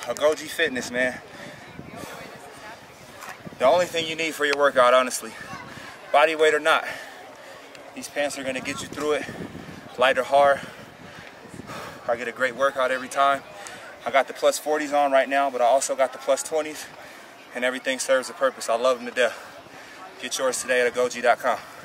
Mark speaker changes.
Speaker 1: AGOGIE Fitness, man. The only thing you need for your workout, honestly, body weight or not, these pants are gonna get you through it, light or hard. I get a great workout every time. I got the plus 40s on right now, but I also got the plus 20s, and everything serves a purpose. I love them to death. Get yours today at agogie.com.